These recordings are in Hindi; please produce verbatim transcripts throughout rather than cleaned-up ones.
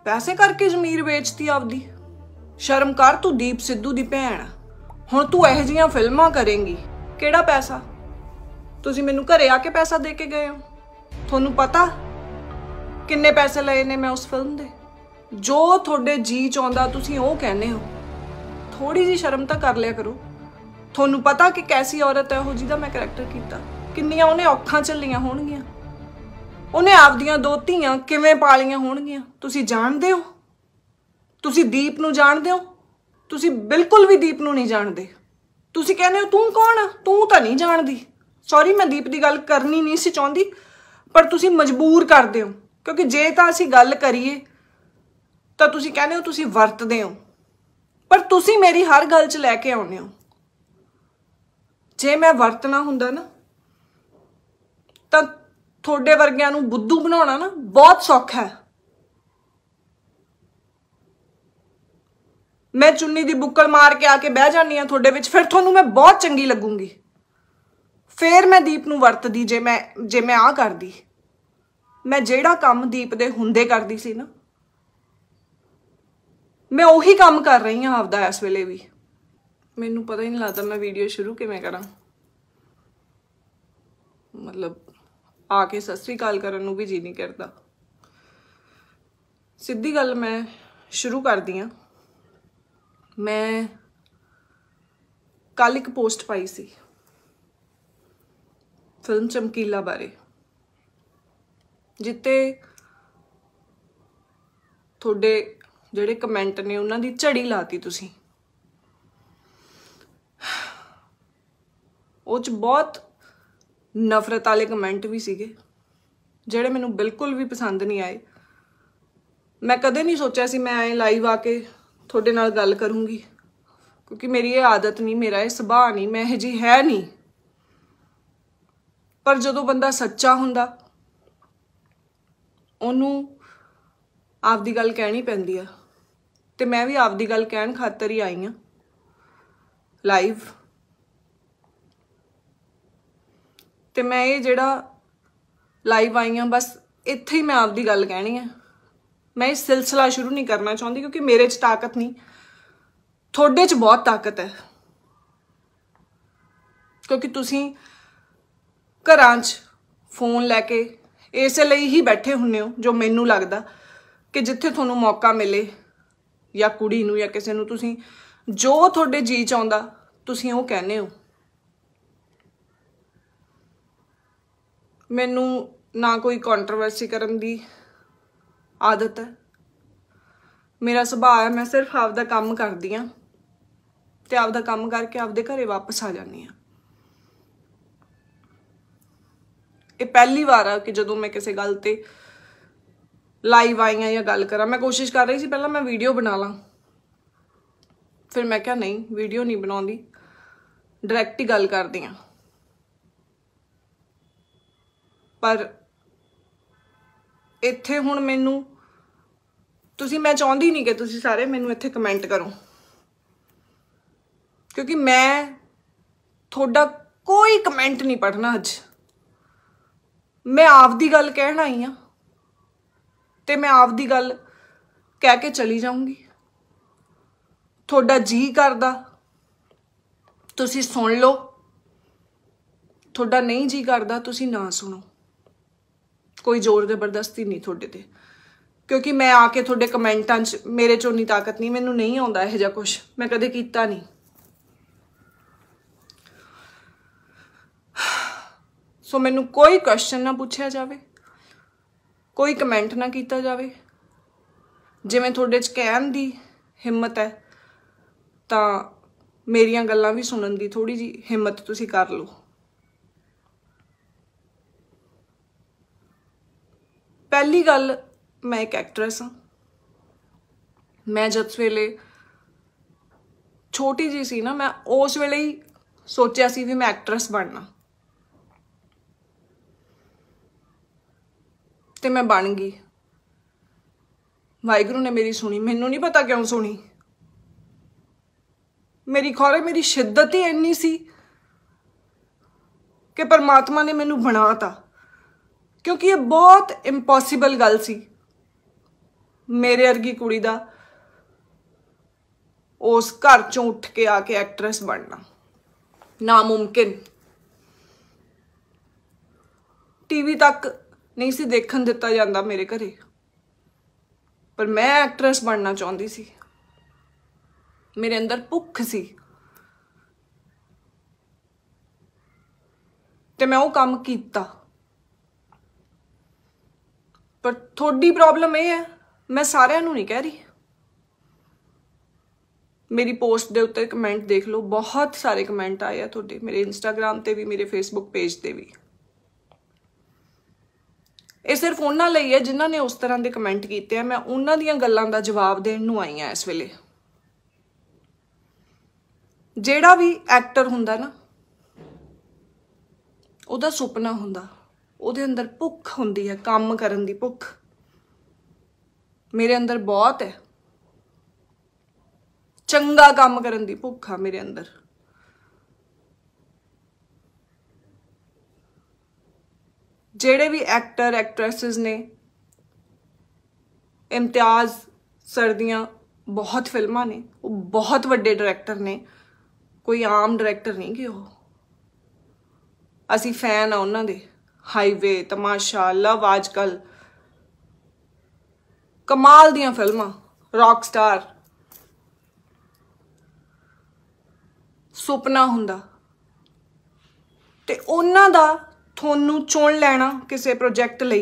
पैसे करके जमीर बेचती आपदी। शर्म कर, तू दीप सिद्धू दी भैन। हुण तू इहो जिहियां फिल्मां करेंगी, किहड़ा पैसा? तुसीं मैनूं घरे आके पैसा दे के गए हो? तुहानूं पता किन्ने पैसे लए ने मैं उस फिल्म दे? जो तुहाडे जी चाहुंदा तुसीं ओह कहने हो। थोड़ी जी शर्म तां कर लिया करो। तुहानूं पता कि कैसी औरत है ओह जिहदा मैं करैक्टर कीता, किन्नियां उहने औखां झल्लियां होणगीਆਂ, ਉਹਨੇ ਆਪਦੀਆਂ ਦੋ ਧੀਆਂ ਕਿਵੇਂ ਪਾਲੀਆਂ ਹੋਣਗੀਆਂ। ਤੁਸੀਂ ਜਾਣਦੇ ਹੋ? ਤੁਸੀਂ ਦੀਪ ਨੂੰ ਜਾਣਦੇ ਹੋ? ਤੁਸੀਂ ਬਿਲਕੁਲ ਵੀ ਦੀਪ ਨੂੰ ਨਹੀਂ ਜਾਣਦੇ। ਤੁਸੀਂ ਕਹਿੰਦੇ ਹੋ ਤੂੰ ਕੌਣ ਆ? ਤੂੰ ਤਾਂ ਨਹੀਂ ਜਾਣਦੀ। ਸੌਰੀ, ਮੈਂ ਦੀਪ ਦੀ ਗੱਲ ਕਰਨੀ ਨਹੀਂ ਸੀ ਚਾਹੁੰਦੀ, ਪਰ ਤੁਸੀਂ ਮਜਬੂਰ ਕਰਦੇ ਹੋ, ਕਿਉਂਕਿ ਜੇ ਤਾਂ ਅਸੀਂ ਗੱਲ ਕਰੀਏ ਤਾਂ ਤੁਸੀਂ ਕਹਿੰਦੇ ਹੋ ਤੁਸੀਂ ਵਰਤਦੇ ਹੋ, ਪਰ ਤੁਸੀਂ ਮੇਰੀ ਹਰ ਗੱਲ 'ਚ ਲੈ ਕੇ ਆਉਂਦੇ ਹੋ। ਜੇ ਮੈਂ ਵਰਤਣਾ ਹੁੰਦਾ ਨਾ ਤਾਂ थोड़े वर्गियां नूं बुद्धू बनाउणा ना बहुत सौखा है। मैं चुन्नी दी बुक्कल मार के आके बह जानी हां थोड़े विच, फिर तुहानूं मैं बहुत चंगी लगूंगी। फिर मैं दीप नूं वरतदी जे मैं जे मैं आ करदी। मैं जिहड़ा काम दीप दे हुंदे करदी सी ना, मैं उही काम कर रही हां आपदा इस वेले भी। मैनूं पता ही नहीं लगदा मैं वीडियो शुरू किवें करां। मतलब आके सत श्री अकाल करन नूं भी जी नहीं करता। सीधी गल मैं शुरू कर दी हां। मैं कल एक पोस्ट पाई सी फिल्म चमकीला बारे, जिते थोड़े जिहड़े कमेंट ने उन्हां दी झड़ी लाती तुसीं। उह च बहुत नफरत वाले कमेंट भी सीगे जिहड़े मैनूं बिल्कुल भी पसंद नहीं आए। मैं कदे नहीं सोचा सी मैं आए लाइव आके थोड़े नाल गल करूँगी, क्योंकि मेरी ये आदत नहीं, मेरा ये सुभाव नहीं, मैं इहो जी है नहीं। पर जदों बंदा सच्चा हुंदा उहनूं आपदी गल कहनी पैंदी आ, ते मैं भी आपदी गल कहण खातर ही आई हां लाइव। ते मैं ये जिहड़ा लाइव आई हाँ बस इत्थे ही मैं आपदी गल कहनी है। मैं इस सिलसिला शुरू नहीं करना चाहती, क्योंकि मेरे च ताकत नहीं, थोड़े च बहुत ताकत है। क्योंकि तुसीं घरां च फोन लैके इस लई ही बैठे हुन्ने हो, जो मैनूं लगदा कि जिथे तुहानूं मौका मिले या कुड़ी नूं या किसी नूं तुसीं जो तुहाडे जी चाहुंदा तुसीं ओह कहने हो। मैनू ना कोई कॉन्ट्रोवर्सी करन दी आदत है, मेरा सुभाव है। मैं सिर्फ आपदा काम करदी हां ते आपदा काम करके आपदे घरे वापस आ जानी हां। ये पहली बार आ कि जदों मैं किसी गल ते लाइव आई हां या गल करा। मैं कोशिश कर रही सी पहला मैं वीडियो बना ला, फिर मैं क्या नहीं वीडियो नहीं बनाउंदी, डायरैक्ट ही गल करदी हां। पर इत्थे हुण मैनू तुसीं मैं चाहुंदी नहीं कि तुसीं सारे मैनू इत्थे कमेंट करो, क्योंकि मैं थोड़ा कोई कमेंट नहीं पढ़ना। अज मैं आपदी गल कहण आई हां ते मैं आपदी गल कह के चली जाऊंगी। थोड़ा जी करदा तुसीं सुन लो, थोड़ा नहीं जी करदा तुसीं ना सुनो। कोई जोर जबरदस्ती नहीं थोड़े ते, क्योंकि मैं आके थोड़े कमेंटां च मेरे चों इन्नी ताकत नहीं, मैनूं नहीं आउंदा इहो जिहा कुछ, मैं कदे कीता नहीं। सो मैनूं कोई क्वेश्चन ना पूछया जावे, कोई कमेंट ना कीता जावे। जे मैं थोड़े च कहण दी हिम्मत है तां मेरियां गल्लां भी सुनन दी थोड़ी जी हिम्मत तुसीं कर लो। पहली गल, मैं एक एक्ट्रेस हाँ। मैं जिस वेले छोटी जी सी ना, मैं उस वेले ही सोचा सी भी मैं एक्ट्रेस बनना, ते मैं बन गई। वाहिगुरू ने मेरी सुनी, मैनू नहीं पता क्यों सुनी। मेरी खौरे मेरी शिद्दत ही इन्नी सी कि परमात्मा ने मैनू बनाता, क्योंकि ये बहुत इंपॉसिबल गल सी मेरे वर्गी कुड़ी दा उस घर चों उठ के आके एक्ट्रेस बनना नामुमकिन। टीवी तक नहीं सी देखन दिता जाता मेरे घरे, पर मैं एक्ट्रेस बनना चाहती सी। मेरे अंदर भुख सी ते मैं वो काम कीता। पर थोड़ी प्रॉब्लम यह है, मैं सारिਆਂ ਨੂੰ नहीं कह रही। मेरी पोस्ट के उत्ते कमेंट देख लो, बहुत सारे कमेंट आए हैं थोड़े, मेरे इंस्टाग्राम ते भी, मेरे फेसबुक पेज ते भी। ये सिर्फ उन्होंने ਲਈ है जिन्होंने उस तरह के कमेंट किए हैं। मैं उन्होंने ਦੀਆਂ ਗੱਲਾਂ ਦਾ जवाब देण ਨੂੰ आई ਹਾਂ इस वेले। ਜਿਹੜਾ भी एक्टर हुंदा ना, ਉਹਦਾ ਸੁਪਨਾ ਹੁੰਦਾ, ਉਹਦੇ अंदर भुख हुंदी है काम करन दी भुख। मेरे अंदर बहुत है, चंगा काम करन दी भुख आ मेरे अंदर। जेड़े भी एक्टर एक्ट्रेसिस ने, इम्तियाज सर दियां बहुत फिल्मां ने, वो बहुत वड्डे डायरैक्टर ने, कोई आम डायरैक्टर नहीं कि वो। असी फैन आ उन्हां दे। हाईवे, तमाशा, लव आजकल, कमाल दियां फिल्मां, रॉक स्टार। सुपना हुंदा ते उन्हां दा थोनू चुन लेना किसी प्रोजेक्ट लई,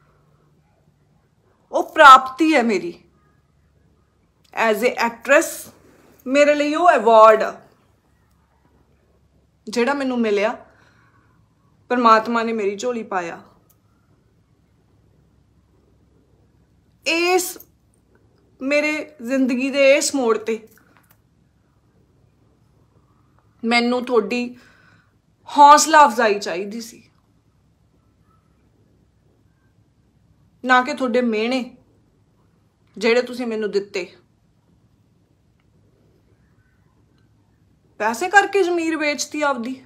वो प्राप्ति है मेरी एज ए एक्ट्रेस। मेरे लिए वो अवार्ड जिहड़ा मैनू मिलिया, परमात्मा ने मेरी झोली पाया। इस मेरे जिंदगी दे इस मोड़ ते मैनू थोड़ी हौसला अफजाई चाहिदी सी, ना कि थोड़े मेहने जेड़े तुसीं मैनू दिते। पैसे करके जमीर बेचती आपदी।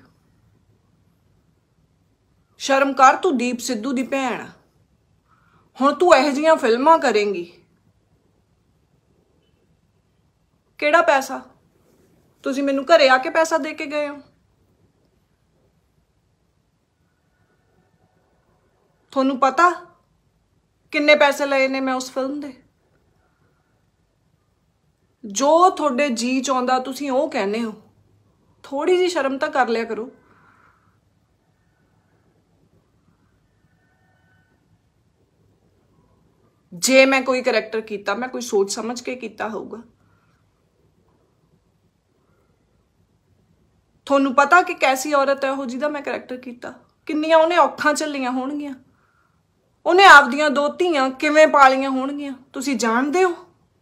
शर्म कर, तू दीप सिद्धू दी भैन। हुण तू इहो जिहियां फिल्मां करेंगी, केड़ा पैसा? तुसीं मैनू घरे आके पैसा दे के गए हो। थोनू पता किन्ने पैसे लए ने मैं उस फिल्म दे? जो थोड़े जी चाहुंदा तुसीं ओह कहने हो। थोड़ी जी शर्म तो कर लिया करो। जे मैं कोई करैक्टर कीता, मैं कोई सोच समझ के कीता होगा। थोनू पता कि कैसी औरत है वो जिहदा मैं करैक्टर कीता, किन्नियां उन्हें औखां झल्लियां होणगियां, उन्हें आपदियां दो धीआं किवें पालियां होणगियां, तुसीं जाणदे हो?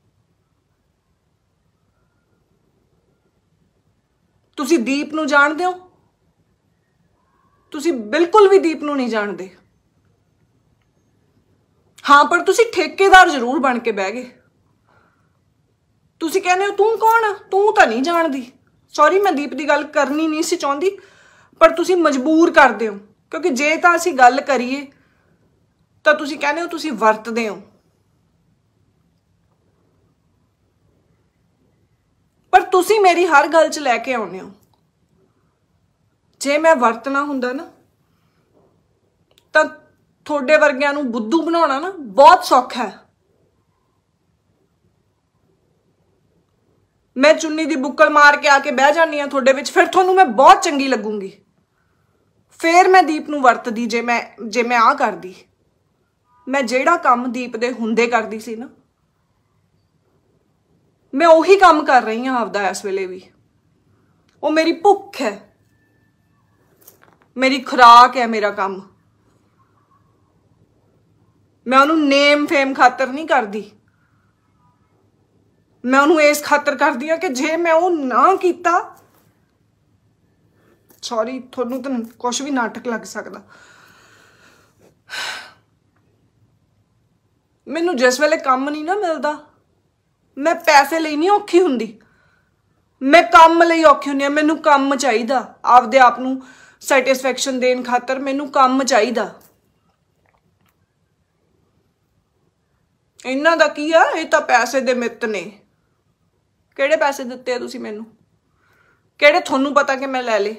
तुसीं दीप नूं जाणदे हो? तुसीं बिल्कुल भी दीप नूं नहीं जाणदे। हाँ, पर तुसी ठेकेदार जरूर बन के बह गए। तुसी कहने हो तू कौन आ, तू तो नहीं जानदी। सॉरी, मैं दीप की गल करनी नहीं सी चाहती, पर तुसी मजबूर करदे हो, क्योंकि जे तां असीं गल करिए तां तुसी कहने हो तुसी वरतदे हो। पर तुसी मेरी हर गल च लैके आउंदे हो। जे मैं वरतना हुंदा ना, तां थोड़े वर्गियां नूं बुद्धू बनाउणा ना बहुत सौखा है। मैं चुन्नी दी बुक्कल मार के आके बह जानी हां थोड़े विच, फिर थोनू मैं बहुत चंगी लगूंगी। फिर मैं दीप नूं वरतदी जे मैं जे मैं आ करदी। मैं जेड़ा काम दीप दे हुंदे करदी सी ना, मैं उही काम कर रही हां आपदा इस वेले भी। वो मेरी भुख है, मेरी खुराक है, मेरा काम। मैं उन्होंने नेम फेम खातर नहीं करती, मैं उन्होंने इस खातर करती हाँ कि जे मैं वो ना किया, सॉरी थोनू तो कुछ भी नाटक लग सकता। मैनू जिस वेले काम नहीं ना मिलता, मैं पैसे लिए नहीं औखी हुंदी, मैं काम लई औखी हुंदी। मैनू काम चाहिदा आपदे आप नू सैटिस्फैक्शन देन खातर, मैनू काम चाहिदा। ਇਹਨਾਂ ਦਾ ਕੀ ਆ, ਇਹ ਤਾਂ ਪੈਸੇ ਦੇ ਮਿੱਤ ਨੇ। ਕਿਹੜੇ ਪੈਸੇ ਦਿੱਤੇ ਆ ਤੁਸੀਂ ਮੈਨੂੰ? ਕਿਹੜੇ ਤੁਹਾਨੂੰ ਪਤਾ ਕਿ ਮੈਂ ਲੈ ਲੇ?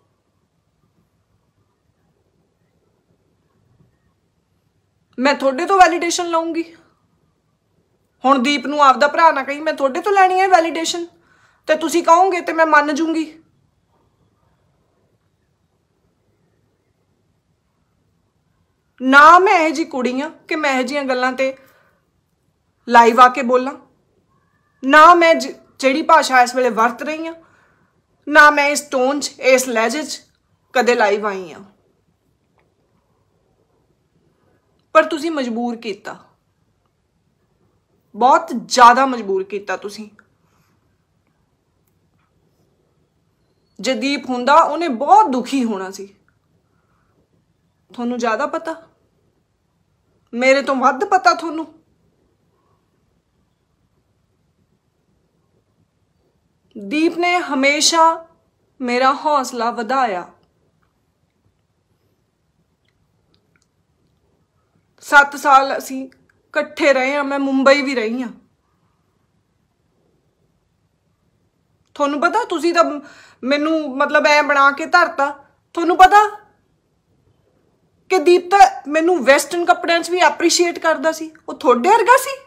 ਮੈਂ ਤੁਹਾਡੇ ਤੋਂ ਵੈਲੀਡੇਸ਼ਨ ਲਵਾਂਗੀ? ਹੁਣ ਦੀਪ ਨੂੰ ਆਪਦਾ ਭਰਾ ਨਾ ਕਹੀ, ਮੈਂ ਤੁਹਾਡੇ ਤੋਂ ਲੈਣੀ ਹੈ ਵੈਲੀਡੇਸ਼ਨ, ਤੇ ਤੁਸੀਂ ਕਹੋਗੇ ਤੇ ਮੈਂ ਮੰਨ ਜੂੰਗੀ। ਨਾ ਮੈਂ ਇਹ ਜੀ ਕੁੜੀ ਆ ਕਿ ਮੈਂ ਇਹ ਜੀਆਂ ਗੱਲਾਂ ਤੇ ਲਾਈਵ ਆ ਕੇ ਬੋਲਾਂ। ਨਾ ਮੈਂ ਜਿਹੜੀ ਭਾਸ਼ਾ ਇਸ ਵੇਲੇ ਵਰਤ ਰਹੀ ਹਾਂ, ਨਾ ਮੈਂ ਇਸ ਟੋਨ 'ਚ, ਇਸ ਲਹਿਜੇ 'ਚ ਕਦੇ ਲਾਈਵ ਆਈ ਹਾਂ। ਪਰ ਤੁਸੀਂ ਮਜਬੂਰ ਕੀਤਾ, ਬਹੁਤ ਜ਼ਿਆਦਾ ਮਜਬੂਰ ਕੀਤਾ ਤੁਸੀਂ। ਜੇ ਦੀਪ ਹੁੰਦਾ ਉਹਨੇ ਬਹੁਤ ਦੁਖੀ ਹੋਣਾ ਸੀ। ਤੁਹਾਨੂੰ ਜ਼ਿਆਦਾ ਪਤਾ, ਮੇਰੇ ਤੋਂ ਵੱਧ ਪਤਾ ਤੁਹਾਨੂੰ। ਦੀਪ ਨੇ ਹਮੇਸ਼ਾ ਮੇਰਾ ਹੌਸਲਾ ਵਧਾਇਆ। ਸੱਤ ਸਾਲ ਅਸੀਂ ਇਕੱਠੇ ਰਹੇ ਹਾਂ, ਮੈਂ ਮੁੰਬਈ ਵੀ ਰਹੀ ਹਾਂ। ਤੁਹਾਨੂੰ ਪਤਾ, ਤੁਸੀਂ ਤਾਂ ਮੈਨੂੰ ਮਤਲਬ ਐ ਬਣਾ ਕੇ ਧਰਤਾ। ਤੁਹਾਨੂੰ ਪਤਾ ਕਿ ਦੀਪ ਤਾਂ ਮੈਨੂੰ ਵੈਸਟਰਨ ਕੱਪੜਿਆਂ 'ਚ ਵੀ ਐਪਰੀਸ਼ੀਏਟ ਕਰਦਾ ਸੀ। ਉਹ ਤੁਹਾਡੇ ਵਰਗਾ ਸੀ?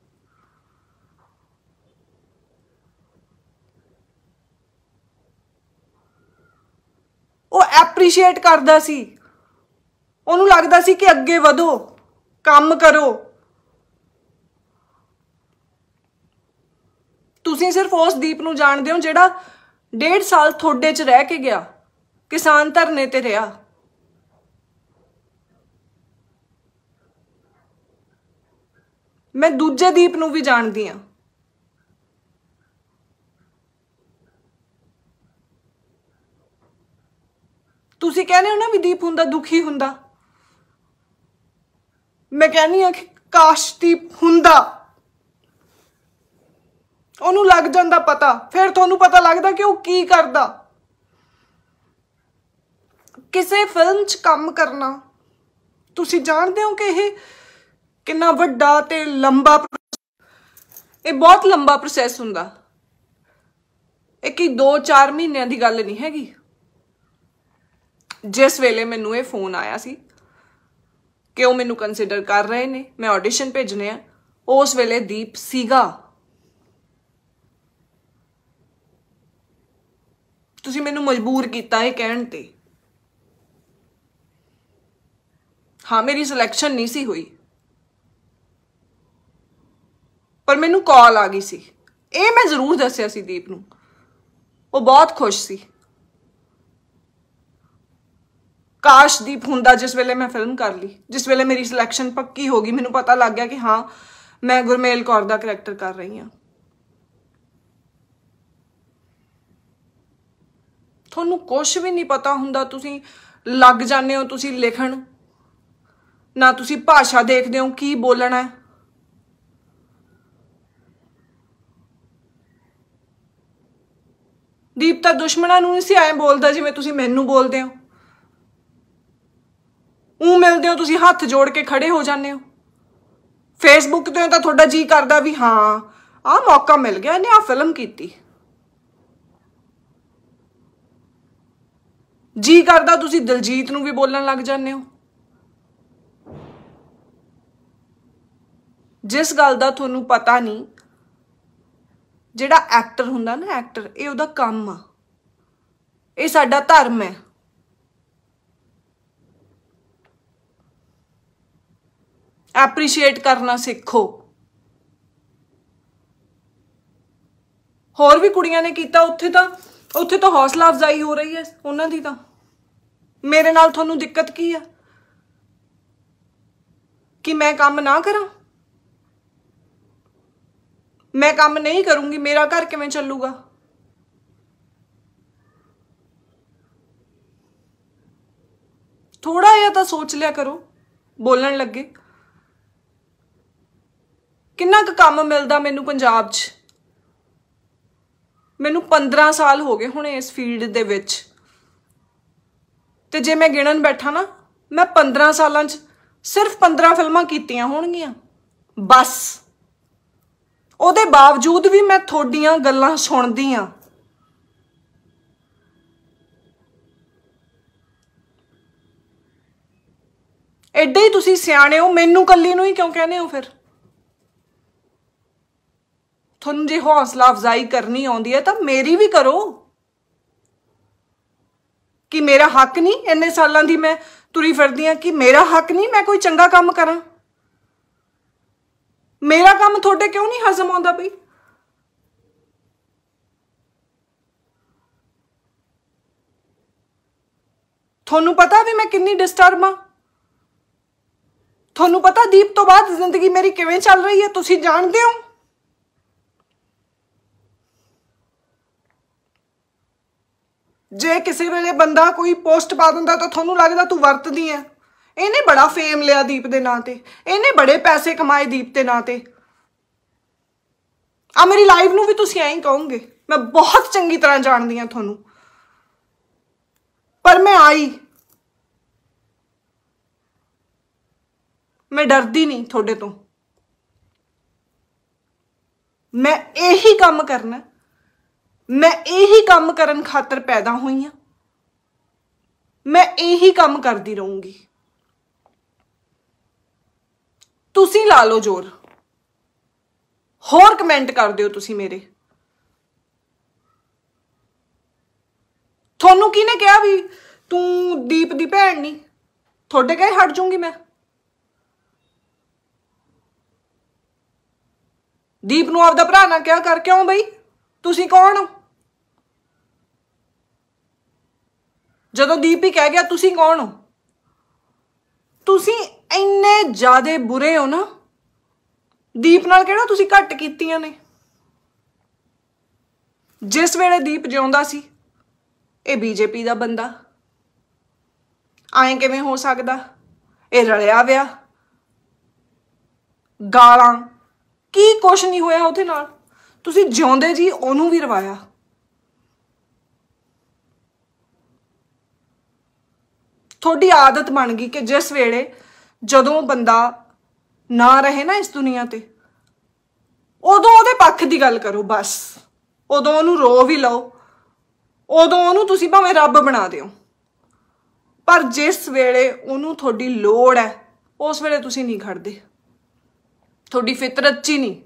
ਉਹ ਐਪਰੀਸ਼ੀਏਟ ਕਰਦਾ ਸੀ। ਉਹਨੂੰ ਲੱਗਦਾ ਸੀ ਕਿ ਅੱਗੇ ਵਧੋ, ਕੰਮ ਕਰੋ। ਤੁਸੀਂ ਸਿਰਫ ਉਸ ਦੀਪ ਨੂੰ ਜਾਣਦੇ ਹੋ ਜਿਹੜਾ ਡੇਢ ਸਾਲ ਤੁਹਾਡੇ 'ਚ ਰਹਿ ਕੇ ਗਿਆ, ਕਿਸਾਨ ਧਰਨੇ ਤੇ ਰਿਹਾ। ਮੈਂ ਦੂਜੇ ਦੀਪ ਨੂੰ ਵੀ ਜਾਣਦੀ ਹਾਂ। ਤੁਸੀਂ ਕਹਿੰਦੇ ਹੋ ਨਾ ਵੀ ਦੀਪ ਹੁੰਦਾ ਦੁਖੀ ਹੁੰਦਾ, ਮੈਂ ਕਹਿੰਦੀ ਹਾਂ ਕਿ ਕਾਸ਼ ਦੀਪ ਹੁੰਦਾ। ਉਹਨੂੰ ਲੱਗ ਜਾਂਦਾ ਪਤਾ, ਫਿਰ ਤੁਹਾਨੂੰ ਪਤਾ ਲੱਗਦਾ ਕਿ ਉਹ ਕੀ ਕਰਦਾ। ਕਿਸੇ ਫਿਲਮ 'ਚ ਕੰਮ ਕਰਨਾ, ਤੁਸੀਂ ਜਾਣਦੇ ਹੋ ਕਿ ਇਹ ਕਿੰਨਾ ਵੱਡਾ ਤੇ ਲੰਬਾ, ਇਹ ਬਹੁਤ ਲੰਬਾ ਪ੍ਰੋਸੈਸ ਹੁੰਦਾ। ਇਹ ਕੀ ਦੋ ਚਾਰ ਮਹੀਨਿਆਂ ਦੀ ਗੱਲ ਨਹੀਂ ਹੈਗੀ। ਜਿਸ ਵੇਲੇ ਮੈਨੂੰ ਇਹ ਫੋਨ ਆਇਆ ਸੀ ਕਿ ਉਹ ਮੈਨੂੰ ਕੰਸੀਡਰ ਕਰ ਰਹੇ ਨੇ, ਮੈਂ ਆਡੀਸ਼ਨ ਭੇਜਣੇ ਆ, ਉਸ ਵੇਲੇ ਦੀਪ ਸੀਗਾ। ਤੁਸੀਂ ਮੈਨੂੰ ਮਜਬੂਰ ਕੀਤਾ ਇਹ ਕਹਿਣ ਤੇ। ਹਾਂ, ਮੇਰੀ ਸਿਲੈਕਸ਼ਨ ਨਹੀਂ ਸੀ ਹੋਈ, ਪਰ ਮੈਨੂੰ ਕਾਲ ਆ ਗਈ ਸੀ। ਇਹ ਮੈਂ ਜ਼ਰੂਰ ਦੱਸਿਆ ਸੀ ਦੀਪ ਨੂੰ। ਉਹ ਬਹੁਤ ਖੁਸ਼ ਸੀ। ਕਾਸ਼ ਦੀਪ ਹੁੰਦਾ ਜਿਸ ਵੇਲੇ ਮੈਂ ਫਿਲਮ ਕਰ ਲਈ, ਜਿਸ ਵੇਲੇ ਮੇਰੀ ਸਿਲੈਕਸ਼ਨ ਪੱਕੀ ਹੋ ਗਈ, ਮੈਨੂੰ ਪਤਾ ਲੱਗ ਗਿਆ ਕਿ ਹਾਂ ਮੈਂ ਗੁਰਮੇਲ ਕੌਰ ਦਾ ਕਰੈਕਟਰ ਕਰ ਰਹੀ ਹਾਂ। ਤੁਹਾਨੂੰ ਕੁਛ ਵੀ ਨਹੀਂ ਪਤਾ ਹੁੰਦਾ, ਤੁਸੀਂ ਲੱਗ ਜਾਂਦੇ ਹੋ ਤੁਸੀਂ ਲਿਖਣ, ਨਾ ਤੁਸੀਂ ਭਾਸ਼ਾ ਦੇਖਦੇ ਹੋ ਕੀ ਬੋਲਣਾ ਹੈ। ਦੀਪ ਤਾਂ ਦੁਸ਼ਮਣਾਂ ਨੂੰ ਨਹੀਂ ਸੀ ਐਂ ਬੋਲਦਾ ਜਿਵੇਂ ਤੁਸੀਂ ਮੈਨੂੰ ਬੋਲਦੇ ਹੋ। ਉਹ ਮਿਲਦੇ ਹੋ ਤੁਸੀਂ ਹੱਥ ਜੋੜ ਕੇ ਖੜੇ ਹੋ ਜਾਂਦੇ ਹੋ। ਫੇਸਬੁੱਕ ਤੇ ਤਾਂ ਤੁਹਾਡਾ ਜੀ ਕਰਦਾ ਵੀ ਹਾਂ ਆਹ ਮੌਕਾ ਮਿਲ ਗਿਆ, ਇਹਨੇ ਆਹ ਫਿਲਮ ਕੀਤੀ। ਜੀ ਕਰਦਾ ਤੁਸੀਂ ਦਿਲਜੀਤ ਨੂੰ ਵੀ ਬੋਲਣ ਲੱਗ ਜਾਂਦੇ ਹੋ। ਜਿਸ ਗੱਲ ਦਾ ਤੁਹਾਨੂੰ ਪਤਾ ਨਹੀਂ, ਜਿਹੜਾ ਐਕਟਰ ਹੁੰਦਾ ਨਾ, ਐਕਟਰ, ਇਹ ਉਹਦਾ ਕੰਮ ਆ, ਇਹ ਸਾਡਾ ਧਰਮ ਹੈ। ਐਪਰੀਸ਼ੀਏਟ ਕਰਨਾ ਸਿੱਖੋ। ਹੋਰ ਵੀ ਕੁੜੀਆਂ ਨੇ ਕੀਤਾ, ਉੱਥੇ ਤਾਂ ਉੱਥੇ ਤਾਂ ਹੌਸਲਾ ਅਫਜ਼ਾਈ ਹੋ ਰਹੀ ਹੈ ਉਹਨਾਂ ਦੀ। ਤਾਂ ਮੇਰੇ ਨਾਲ ਤੁਹਾਨੂੰ ਦਿੱਕਤ ਕੀ ਆ ਕਿ ਮੈਂ ਕੰਮ ਨਾ ਕਰਾਂ? ਮੈਂ ਕੰਮ ਨਹੀਂ ਕਰੂੰਗੀ, ਮੇਰਾ ਘਰ ਕਿਵੇਂ ਚੱਲੂਗਾ? ਥੋੜਾ ਜਿਹਾ ਤਾਂ ਸੋਚ ਲਿਆ ਕਰੋ ਬੋਲਣ ਲੱਗੇ। ਕਿੰਨਾ ਕੁ ਕੰਮ ਮਿਲਦਾ ਮੈਨੂੰ ਪੰਜਾਬ 'ਚ। ਮੈਨੂੰ ਪੰਦਰਾਂ ਸਾਲ ਹੋ ਗਏ ਹੁਣ ਇਸ ਫੀਲਡ ਦੇ ਵਿੱਚ, ਤੇ ਜੇ ਮੈਂ ਗਿਣਨ ਬੈਠਾ ਨਾ, ਮੈਂ ਪੰਦਰਾਂ ਸਾਲਾਂ 'ਚ ਸਿਰਫ ਪੰਦਰਾਂ ਫਿਲਮਾਂ ਕੀਤੀਆਂ ਹੋਣਗੀਆਂ बस ਉਹਦੇ ਬਾਵਜੂਦ ਵੀ मैं ਤੁਹਾਡੀਆਂ ਗੱਲਾਂ ਸੁਣਦੀ ਆ। एडे ही तुसी सियाणे हो, मैनू कल्ली नूं ही क्यों कहने हो? फिर तुहानूं जे हौसला अफजाई करनी आउंदी है तो मेरी भी करो कि मेरा हक नहीं, इन्ने सालां दी मैं तुरी फिरदी हां कि मेरा हक नहीं मैं कोई चंगा काम करां? मेरा काम तुहाडे क्यों नहीं हजम आउंदा पई? तुहानूं पता भी मैं किन्नी डिस्टर्ब हां? तुहानूं पता दीप तो बाद जिंदगी मेरी किवें चल रही है? तुसीं जानदे हो? जे किसी वेले बंदा कोई पोस्ट पा दिंदा तो तुहानूं लगदा तू वरतदी है। इहने बड़ा फेम लिया दीप दे नां ते, इहने बड़े पैसे कमाए दीप दे नां ते। आ मेरी लाइफ नूं भी तुसीं ऐं ही कहोगे। मैं बहुत चंगी तरह जानदी हां तुहानूं, पर मैं आई, मैं डरदी नहीं थोड़े तो। मैं यही काम करना, मैं यही काम करन खातर पैदा हुई हाँ, मैं यही काम करती रहूंगी। तुसी ला लो जोर, होर कमेंट कर दियो तुसी मेरे। थोनू किने कहा भी तू दीप दी भैन नहीं? थोड़े कहे हट जाऊंगी मैं? दीप नूं आपदा भरा ना क्या कर, क्यों बई? तुसी कौन हो? जदों दीप ही कह गया तुसी कौन हो? तुसी इन्ने ज्यादा बुरे हो ना, दीप नाल किहड़ा तुसी घट कीतियां ने। जिस वेले दीप जिउंदा सी ये बीजेपी दा बंदा, आए किवें हो सकदा? ये रलिया विया, गालां की कुछ नहीं होया उहदे नाल। तुसी जिउंदे जी ओनू भी रवाया। थोड़ी आदत बन गई कि जिस वेले जदों बंदा ना रहे ना इस दुनिया ते, उदों उहदे पक्ष दी गल करो बस। उदों ओनू रो भी लो, उदों ओनू तुसी भावें रब बना दिओ, पर जिस वेले ओनू थोड़ी लोड़ है उस वेले तुसी नहीं खड़दे। थोड़ी फितरत च ही नहीं।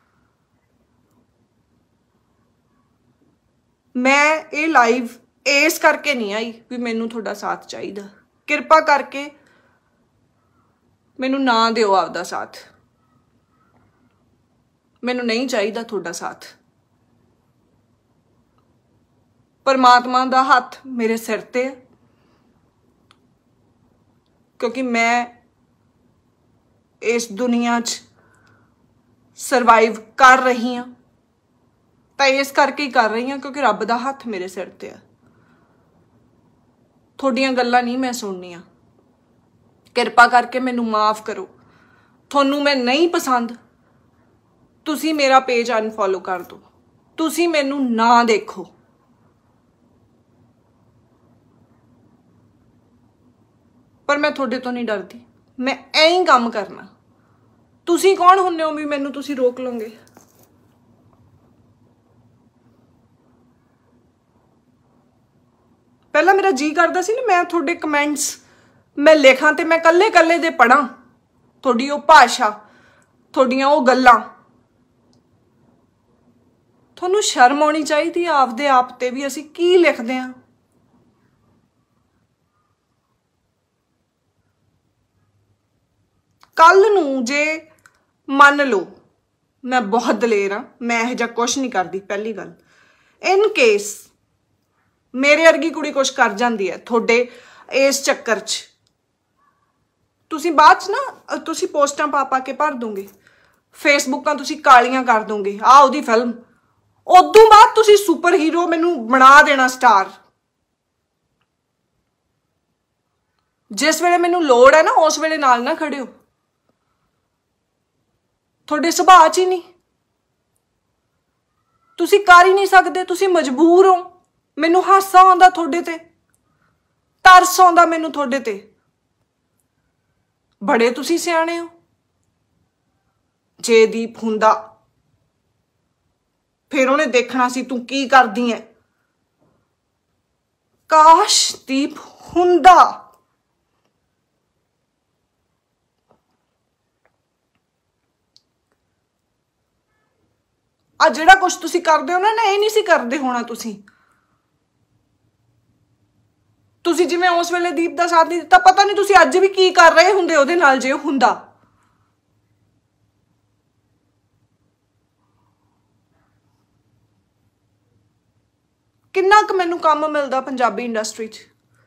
मैं ये लाइव इस करके नहीं आई भी मैनू थोड़ा साथ चाहिए। कृपा करके मैनू ना दिओ आपदा साथ, मैनू नहीं चाहिए थोड़ा साथ। परमात्मा दा हाथ मेरे सिर ते है, क्योंकि मैं इस दुनिया च सरवाइव कर रही हाँ, तो इस करके ही कर रही हाँ क्योंकि रब दा हाथ मेरे सिर ते है। थोड़ियां गल्लां नहीं मैं सुननियां। कृपा करके मैनू माफ़ करो। थोनू मैं नहीं पसंद, तुसी मेरा पेज अनफॉलो कर दो, तुसी मैनू ना देखो। पर मैं थोड़े तो नहीं डरती, मैं ऐं ही काम करना। तुसी कौन हुन्ने हो भी मैनू तुसी रोक लोगे? पहला मेरा जी करता सी ना मैं थोड़े कमेंट्स मैं लिखां ते मैं कल्ले कल्ले दे पढ़ां, थोड़ी वो भाषा, थोड़ियां वो गल्लां। थोनू शर्म आनी चाहिए आपदे आप ते भी असी की लिखते हैं। कल नू जे मान लो मैं बहुत दलेर हाँ, मैं यह जा कुछ नहीं करती। पहली गल, इन केस मेरे वर्गी कुड़ी कुछ कर जाती है थोड़े इस चक्कर च, तुसी बाद च ना तुसी पोस्टां पा पा के भर दोगे, फेसबुकां तुसी कालियां कर दोगे, आ उहदी फिल्म, उदों बाद तुसी सुपर हीरो मैनू बना देना स्टार। जिस वेले मैनू लोड़ है ना उस वेले नाल ना खड़े हो। थोड़े सुभाव च ही नहीं, तुसी कर ही नहीं सकते, तुसी मजबूर हो। मैनू हासा आउंदा थोड़े ते, तरस आउंदा मैनू थोड़े ते। बड़े तुसी सियाणे हो। ਜੇ ਦੀਪ ਹੁੰਦਾ फिर उन्हें देखना सी तू की करदी है। काश दीप हुंदा। आ जिहड़ा कुछ तुसी करदे हो ना ना, ये नहीं सी करदे होना तुसी। तुसी जिवें उस वेले दीप दा साथ नहीं दिता, पता नहीं तुसी अज भी की कर रहे हुंदे ओहदे नाल जे हुंदा। किन्ना क मैनू काम मिलता पंजाबी इंडस्ट्री च,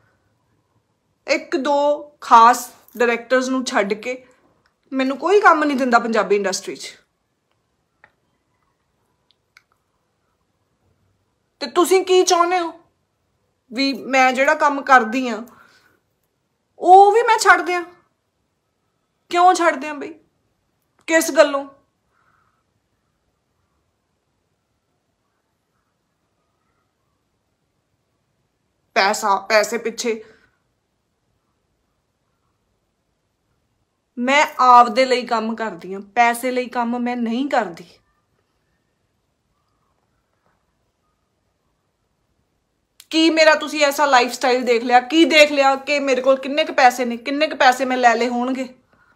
एक दो खास डायरैक्टर्स नू छड्ड के मैनू कोई काम नहीं दिंदा पंजाबी इंडस्ट्री च। ते तुसीं की चाहुंदे हो भी मैं जिहड़ा काम करदी हाँ वो भी मैं छड्ड दियां? क्यों छड्ड दियां बई, किस गल्लों? पैसा, पैसे पिछे मैं आपदे लई काम करदी हां, पैसे लई काम मैं नहीं करदी। की मेरा तुसी ऐसा लाइफ स्टाइल देख लिया, की देख लिया कि मेरे कोल किन्ने क पैसे ने, किन्ने क पैसे मैं लै ले होणगे?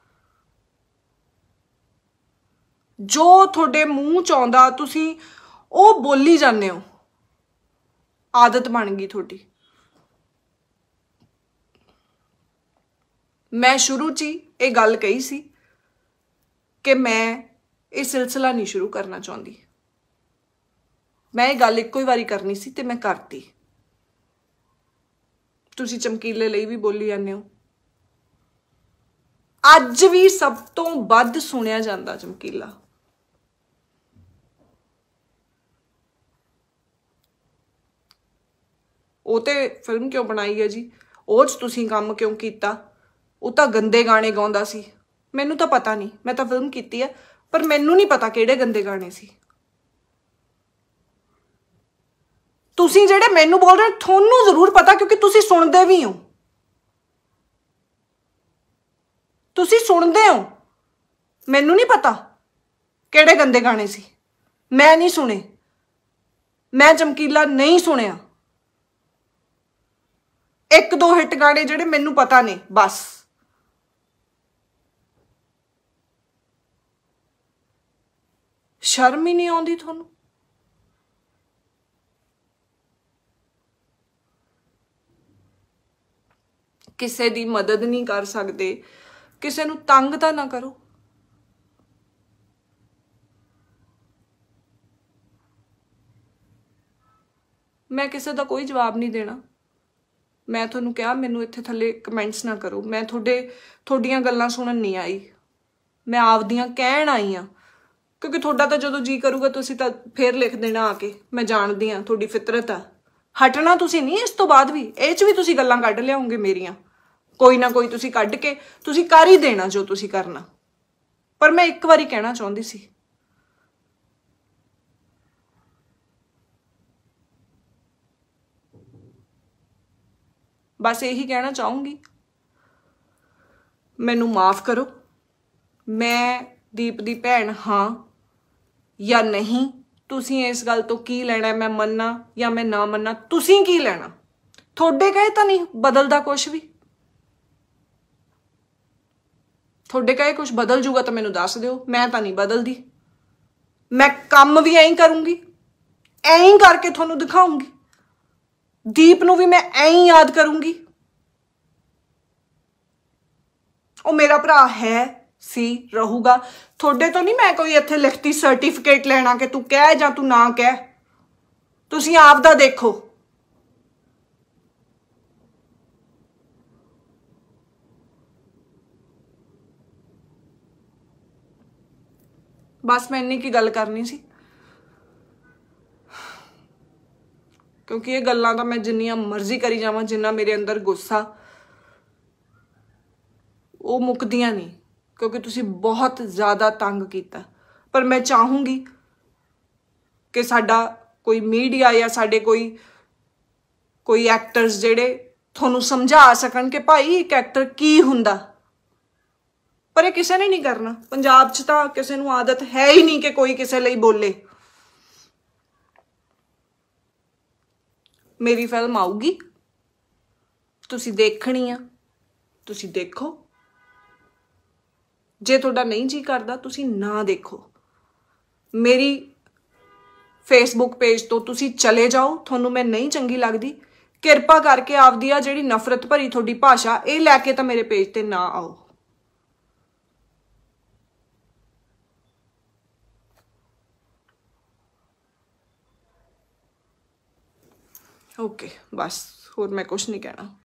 जो थोड़े मूँह च आउंदा तुसी ओ बोली जाने हो, आदत बन गई थोड़ी। मैं शुरू च ही ये गल कही सी कि मैं ये सिलसिला नहीं शुरू करना चाहती। मैं ये गल इक्को ही वारी करनी सी ते मैं करती। तुसी चमकीले लई भी बोली जाने हो। अज भी सब तो वध सुनिया जाता चमकीला। वो तो फिल्म क्यों बनाई है जी, वो च तुसी काम क्यों कीता? वो तो गंदे गाने गाउंदा सी, मैनू तो पता नहीं, मैं तो फिल्म कीती है पर मैनू नहीं पता किहड़े गंदे गाने सी। तुसी जेड़े मैनू बोल रहे हो थोनू जरूर पता, क्योंकि तुसी सुनदे भी हो, तुसी सुनदे हो। मैनू नहीं पता किहड़े गंदे गाने सी, मैं नहीं सुने, मैं चमकीला नहीं सुनिया। एक दो हिट गाने जेड़े मैनू पता ने बस। शर्म ही नहीं आउंदी थोनू? किसे दी मदद नहीं कर सकते, किसे नू तंग तां ना करो। मैं किसे दा कोई जवाब नहीं देना। मैं थोनू कहा मैनू इत्थे थल्ले कमेंट्स ना करो, मैं थोड़े थोड़ियां गल्लां सुनन नहीं आई, मैं आपदियां कहण आई हाँ। क्योंकि थोड़ा तो जो जी करूगा तुसी तो फिर लिख देना आके, मैं जानदी हाँ थोड़ी फितरत है, हटना तुसी नहीं। इस तो बाद भी ये च भी तुसी गल्लां कढ लियाओगे मेरियां, कोई ना कोई तुसी कढ के तुसी कर ही देना जो तुसी करना। पर मैं एक बारी कहना चाहती सी, बस यही कहना चाहूँगी, मैनू माफ़ करो। मैं दीप दी भैन हाँ या नहीं, तुसी इस गल तो की लेना, मैं मन्ना या मैं ना मन्ना, तुसी की लेना? थोड़े कहे तो नहीं बदलदा कुछ भी। थोड़े कहे कुछ बदल जूगा तो मैनू दस दिओ, मैं तो नहीं बदलदी। मैं काम भी ऐं करूँगी, ऐं करके थोनू दिखाऊंगी। दीप नू भी मैं ऐं याद करूँगी। वो मेरा भरा है, सी, रहूगा। थोड़े तो नहीं मैं कोई इत्थे लिखती सर्टिफिकेट लेना कि तू कह जा तू ना कह, तुसी आप दा देखो। बस मैं इन्नी की गल करनी सी, क्योंकि ये गल्लां तां मैं जिन्नियां मर्जी करी जावां, जिन्ना मेरे अंदर गुस्सा वो मुकदियां नहीं, क्योंकि तुसी बहुत ज़्यादा तंग कीता। पर मैं चाहूँगी कि साडा कोई मीडिया या साडे कोई कोई एक्टर्स जेड़े थोनू समझा सकन कि भाई एक एक्टर की हुंदा। ਪਰ ਇਹ ਕਿਸੇ ਨੇ ਨਹੀਂ ਕਰਨਾ। ਪੰਜਾਬ 'ਚ ਤਾਂ ਕਿਸੇ ਨੂੰ ਆਦਤ ਹੈ ਹੀ ਨਹੀਂ ਕਿ ਕੋਈ ਕਿਸੇ ਲਈ ਬੋਲੇ। ਮੇਰੀ ਫਿਲਮ ਆਊਗੀ, ਤੁਸੀਂ ਦੇਖਣੀ ਆ, ਤੁਸੀਂ ਦੇਖੋ। ਜੇ ਤੁਹਾਡਾ ਨਹੀਂ ਜੀ ਕਰਦਾ ਤੁਸੀਂ ਨਾ ਦੇਖੋ। ਮੇਰੀ ਫੇਸਬੁੱਕ ਪੇਜ ਤੋਂ ਤੁਸੀਂ ਚਲੇ ਜਾਓ। ਤੁਹਾਨੂੰ ਮੈਂ ਨਹੀਂ ਚੰਗੀ ਲੱਗਦੀ, ਕਿਰਪਾ ਕਰਕੇ ਆਪਦੀ ਆ ਜਿਹੜੀ ਨਫ਼ਰਤ ਭਰੀ ਤੁਹਾਡੀ ਭਾਸ਼ਾ ਇਹ ਲੈ ਕੇ ਤਾਂ ਮੇਰੇ ਪੇਜ ਤੇ ਨਾ ਆਓ। ਓਕੇ, ਬਸ ਹੋਰ ਮੈਂ ਕੁਛ ਨਹੀਂ ਕਹਿਣਾ।